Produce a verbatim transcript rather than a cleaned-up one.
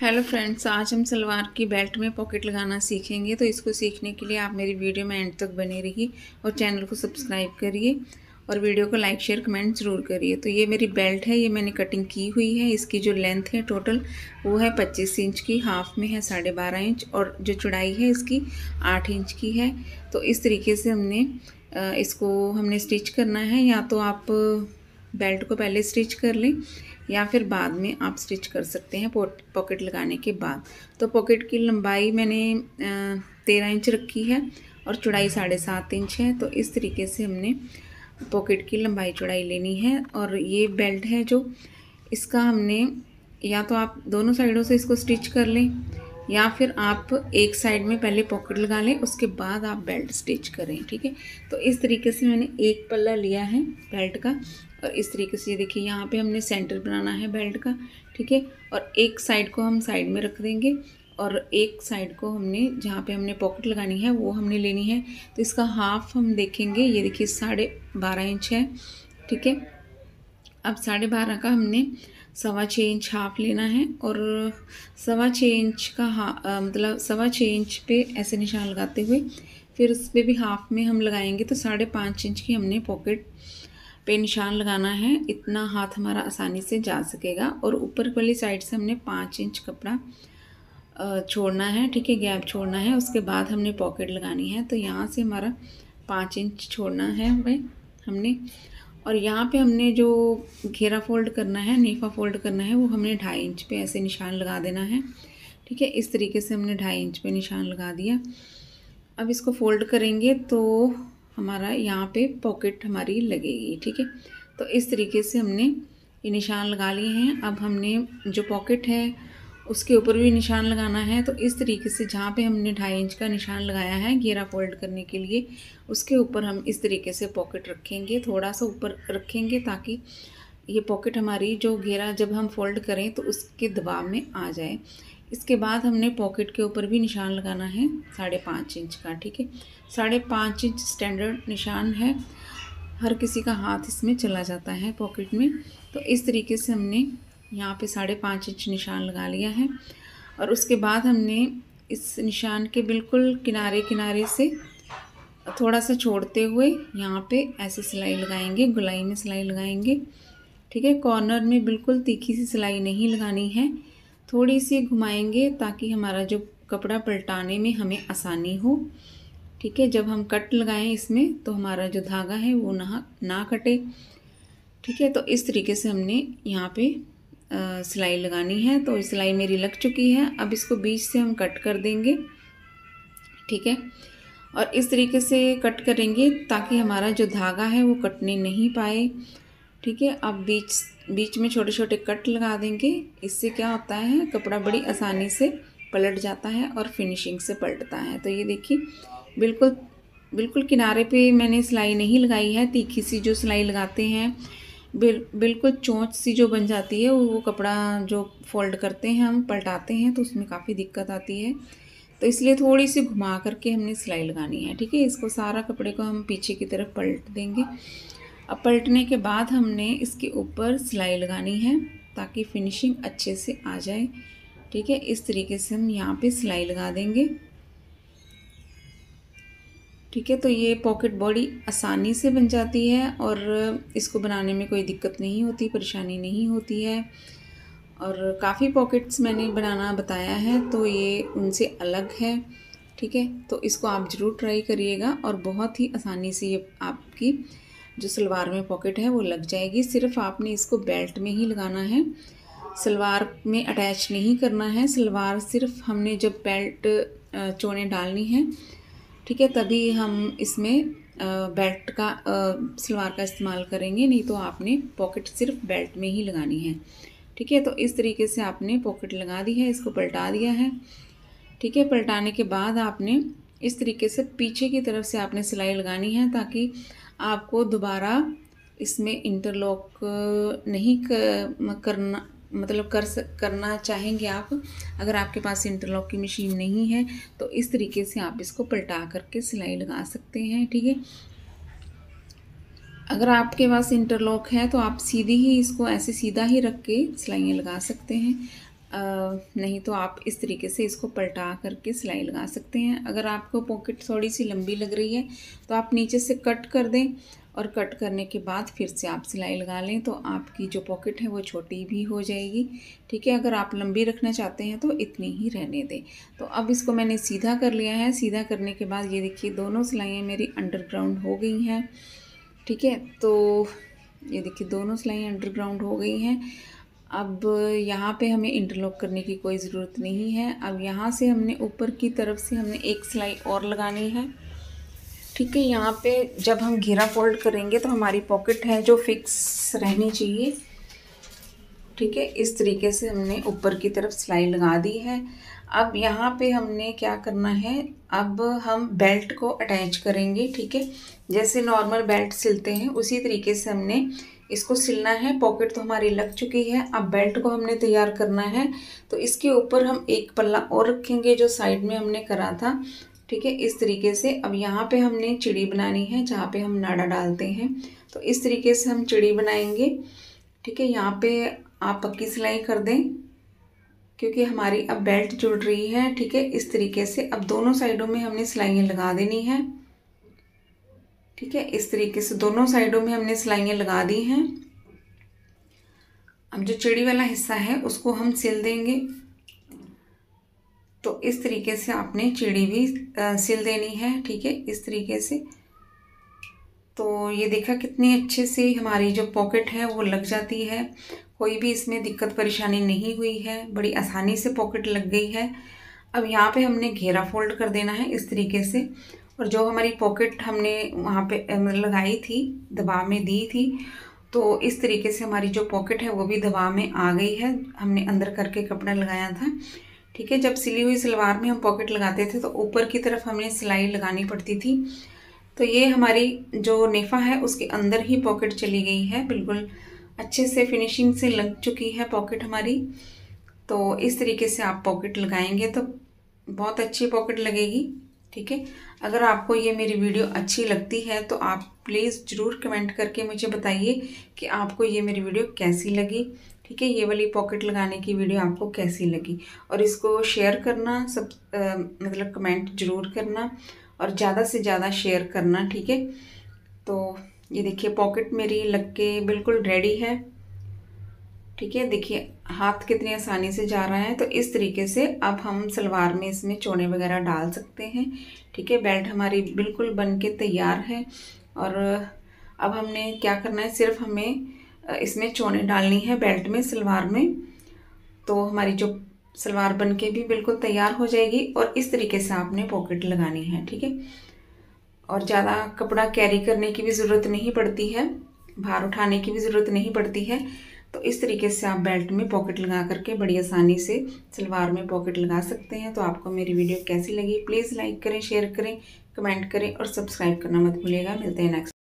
Hello friends, आज हम सलवार की बेल्ट में पॉकेट लगाना सीखेंगे। तो इसको सीखने के लिए आप मेरी वीडियो में एंड तक बने रहिए और चैनल को सब्सक्राइब करिए और वीडियो को लाइक शेयर कमेंट ज़रूर करिए। तो ये मेरी बेल्ट है, ये मैंने कटिंग की हुई है। इसकी जो लेंथ है टोटल वो है पच्चीस इंच की, हाफ में है साढ़े बारह इंच और जो चौड़ाई है इसकी आठ इंच की है। तो इस तरीके से हमने इसको हमने स्टिच करना है। या तो आप बेल्ट को पहले स्टिच कर लें या फिर बाद में आप स्टिच कर सकते हैं पॉकेट लगाने के बाद। तो पॉकेट की लंबाई मैंने तेरह इंच रखी है और चौड़ाई साढ़े सात इंच है। तो इस तरीके से हमने पॉकेट की लंबाई चौड़ाई लेनी है। और ये बेल्ट है जो इसका हमने या तो आप दोनों साइडों से इसको स्टिच कर लें या फिर आप एक साइड में पहले पॉकेट लगा लें, उसके बाद आप बेल्ट स्टिच करें। ठीक है, तो इस तरीके से मैंने एक पल्ला लिया है बेल्ट का और इस तरीके से ये देखिए यहाँ पे हमने सेंटर बनाना है बेल्ट का। ठीक है, और एक साइड को हम साइड में रख देंगे और एक साइड को हमने जहाँ पे हमने पॉकेट लगानी है वो हमने लेनी है। तो इसका हाफ हम देखेंगे, ये देखिए साढ़े बारह इंच है। ठीक है, अब साढ़े बारह का हमने सवा छः इंच हाफ लेना है और सवा छः इंच का हा मतलब सवा छः इंच पे ऐसे निशान लगाते हुए फिर उस पर भी हाफ में हम लगाएंगे। तो साढ़े पाँच इंच की हमने पॉकेट पे निशान लगाना है, इतना हाथ हमारा आसानी से जा सकेगा। और ऊपर वाली साइड से हमने पाँच इंच कपड़ा छोड़ना है। ठीक है, गैप छोड़ना है, उसके बाद हमने पॉकेट लगानी है। तो यहाँ से हमारा पाँच इंच छोड़ना है हमें हमने और यहाँ पे हमने जो घेरा फोल्ड करना है, नेफा फोल्ड करना है, वो हमने ढाई इंच पे ऐसे निशान लगा देना है। ठीक है, इस तरीके से हमने ढाई इंच पे निशान लगा दिया। अब इसको फोल्ड करेंगे तो हमारा यहाँ पे पॉकेट हमारी लगेगी। ठीक है, तो इस तरीके से हमने ये निशान लगा लिए हैं। अब हमने जो पॉकेट है उसके ऊपर भी निशान लगाना है। तो इस तरीके से जहाँ पे हमने ढाई इंच का निशान लगाया है घेरा फोल्ड करने के लिए, उसके ऊपर हम इस तरीके से पॉकेट रखेंगे, थोड़ा सा ऊपर रखेंगे ताकि ये पॉकेट हमारी जो घेरा जब हम फोल्ड करें तो उसके दबाव में आ जाए। इसके बाद हमने पॉकेट के ऊपर भी निशान लगाना है साढ़े पाँच इंच का। ठीक है, साढ़े पाँच इंच स्टैंडर्ड निशान है, हर किसी का हाथ इसमें चला जाता है पॉकेट में। तो इस तरीके से हमने यहाँ पे साढ़े पाँच इंच निशान लगा लिया है और उसके बाद हमने इस निशान के बिल्कुल किनारे किनारे से थोड़ा सा छोड़ते हुए यहाँ पे ऐसे सिलाई लगाएंगे, गोलाई में सिलाई लगाएंगे। ठीक है, कॉर्नर में बिल्कुल तीखी सी सिलाई नहीं लगानी है, थोड़ी सी घुमाएंगे ताकि हमारा जो कपड़ा पलटाने में हमें आसानी हो। ठीक है, जब हम कट लगाएं इसमें तो हमारा जो धागा है वो ना ना कटे। ठीक है, तो इस तरीके से हमने यहाँ पे सिलाई लगानी है। तो सिलाई मेरी लग चुकी है, अब इसको बीच से हम कट कर देंगे। ठीक है, और इस तरीके से कट करेंगे ताकि हमारा जो धागा है वो कटने नहीं पाए। ठीक है, अब बीच बीच में छोटे छोटे कट लगा देंगे। इससे क्या होता है, कपड़ा बड़ी आसानी से पलट जाता है और फिनिशिंग से पलटता है। तो ये देखिए बिल्कुल बिल्कुल किनारे पे मैंने सिलाई नहीं लगाई है, तीखी सी जो सिलाई लगाते हैं बिल, बिल्कुल चोंच सी जो बन जाती है, वो कपड़ा जो फोल्ड करते हैं हम पलटाते हैं तो उसमें काफ़ी दिक्कत आती है। तो इसलिए थोड़ी सी घुमा करके हमने सिलाई लगानी है। ठीक है, इसको सारा कपड़े को हम पीछे की तरफ पलट देंगे। अब पलटने के बाद हमने इसके ऊपर सिलाई लगानी है ताकि फिनिशिंग अच्छे से आ जाए। ठीक है, इस तरीके से हम यहाँ पे सिलाई लगा देंगे। ठीक है, तो ये पॉकेट बड़ी आसानी से बन जाती है और इसको बनाने में कोई दिक्कत नहीं होती, परेशानी नहीं होती है। और काफ़ी पॉकेट्स मैंने बनाना बताया है तो ये उनसे अलग है। ठीक है, तो इसको आप ज़रूर ट्राई करिएगा और बहुत ही आसानी से ये आपकी जो सलवार में पॉकेट है वो लग जाएगी। सिर्फ आपने इसको बेल्ट में ही लगाना है, सलवार में अटैच नहीं करना है। सलवार सिर्फ हमने जब बेल्ट चोने डालनी है, ठीक है, तभी हम इसमें बेल्ट का सलवार का इस्तेमाल करेंगे, नहीं तो आपने पॉकेट सिर्फ बेल्ट में ही लगानी है। ठीक है, तो इस तरीके से आपने पॉकेट लगा दी है, इसको पलटा दिया है। ठीक है, पलटाने के बाद आपने इस तरीके से पीछे की तरफ से आपने सिलाई लगानी है ताकि आपको दोबारा इसमें इंटरलॉक नहीं करना, मतलब कर करना चाहेंगे आप, अगर आपके पास इंटरलॉक की मशीन नहीं है तो इस तरीके से आप इसको पलटा करके सिलाई लगा सकते हैं। ठीक है, अगर आपके पास इंटरलॉक है तो आप सीधी ही इसको ऐसे सीधा ही रख के सिलाइयाँ लगा सकते हैं। नहीं तो आप इस तरीके से इसको पलटा करके सिलाई लगा सकते हैं। अगर आपको पॉकेट थोड़ी सी लंबी लग रही है तो आप नीचे से कट कर दें और कट करने के बाद फिर से आप सिलाई लगा लें, तो आपकी जो पॉकेट है वो छोटी भी हो जाएगी। ठीक है, अगर आप लंबी रखना चाहते हैं तो इतनी ही रहने दें। तो अब इसको मैंने सीधा कर लिया है। सीधा करने के बाद ये देखिए दोनों सिलाइयाँ मेरी अंडरग्राउंड हो गई हैं। ठीक है, तो ये देखिए दोनों सिलाइयाँ अंडरग्राउंड हो गई हैं। अब यहाँ पे हमें इंटरलॉक करने की कोई ज़रूरत नहीं है। अब यहाँ से हमने ऊपर की तरफ से हमने एक सिलाई और लगानी है। ठीक है, यहाँ पे जब हम घेरा फोल्ड करेंगे तो हमारी पॉकेट है जो फिक्स रहनी चाहिए। ठीक है, इस तरीके से हमने ऊपर की तरफ सिलाई लगा दी है। अब यहाँ पे हमने क्या करना है, अब हम बेल्ट को अटैच करेंगे। ठीक है, जैसे नॉर्मल बेल्ट सिलते हैं उसी तरीके से हमने इसको सिलना है। पॉकेट तो हमारी लग चुकी है, अब बेल्ट को हमने तैयार करना है। तो इसके ऊपर हम एक पल्ला और रखेंगे जो साइड में हमने करा था। ठीक है, इस तरीके से अब यहाँ पे हमने चिड़ी बनानी है जहाँ पे हम नाड़ा डालते हैं। तो इस तरीके से हम चिड़ी बनाएंगे। ठीक है, यहाँ पे आप पक्की सिलाई कर दें क्योंकि हमारी अब बेल्ट जुड़ रही है। ठीक है, इस तरीके से अब दोनों साइडों में हमने सिलाइयाँ लगा देनी है। ठीक है, इस तरीके से दोनों साइडों में हमने सिलाइयाँ लगा दी हैं। अब जो चिड़ी वाला हिस्सा है उसको हम सिल देंगे। तो इस तरीके से आपने चिड़ी भी आ, सिल देनी है। ठीक है, इस तरीके से। तो ये देखा कितनी अच्छे से हमारी जो पॉकेट है वो लग जाती है। कोई भी इसमें दिक्कत परेशानी नहीं हुई है, बड़ी आसानी से पॉकेट लग गई है। अब यहाँ पे हमने घेरा फोल्ड कर देना है इस तरीके से, और जो हमारी पॉकेट हमने वहाँ पे लगाई थी, दबाव में दी थी, तो इस तरीके से हमारी जो पॉकेट है वो भी दबाव में आ गई है। हमने अंदर करके कपड़ा लगाया था। ठीक है, जब सिली हुई सलवार में हम पॉकेट लगाते थे तो ऊपर की तरफ हमें सिलाई लगानी पड़ती थी। तो ये हमारी जो नेफा है उसके अंदर ही पॉकेट चली गई है, बिल्कुल अच्छे से फिनिशिंग से लग चुकी है पॉकेट हमारी। तो इस तरीके से आप पॉकेट लगाएंगे तो बहुत अच्छी पॉकेट लगेगी। ठीक है, अगर आपको ये मेरी वीडियो अच्छी लगती है तो आप प्लीज़ ज़रूर कमेंट करके मुझे बताइए कि आपको ये मेरी वीडियो कैसी लगी। ठीक है, ये वाली पॉकेट लगाने की वीडियो आपको कैसी लगी, और इसको शेयर करना, सब आ, मतलब कमेंट ज़रूर करना और ज़्यादा से ज़्यादा शेयर करना। ठीक है, तो ये देखिए पॉकेट मेरी लग के बिल्कुल रेडी है। ठीक है, देखिए हाथ कितनी आसानी से जा रहा है। तो इस तरीके से अब हम सलवार में इसमें चौने वगैरह डाल सकते हैं। ठीक है, बेल्ट हमारी बिल्कुल बन के तैयार है। और अब हमने क्या करना है, सिर्फ हमें इसमें चौने डालनी है बेल्ट में, सलवार में। तो हमारी जो सलवार बन के भी बिल्कुल तैयार हो जाएगी। और इस तरीके से आपने पॉकेट लगानी है। ठीक है, और ज़्यादा कपड़ा कैरी करने की भी ज़रूरत नहीं पड़ती है, भार उठाने की भी ज़रूरत नहीं पड़ती है। तो इस तरीके से आप बेल्ट में पॉकेट लगा करके बड़ी आसानी से सलवार में पॉकेट लगा सकते हैं। तो आपको मेरी वीडियो कैसी लगी प्लीज़ लाइक करें, शेयर करें, कमेंट करें और सब्सक्राइब करना मत भूलिएगा। मिलते हैं नेक्स्ट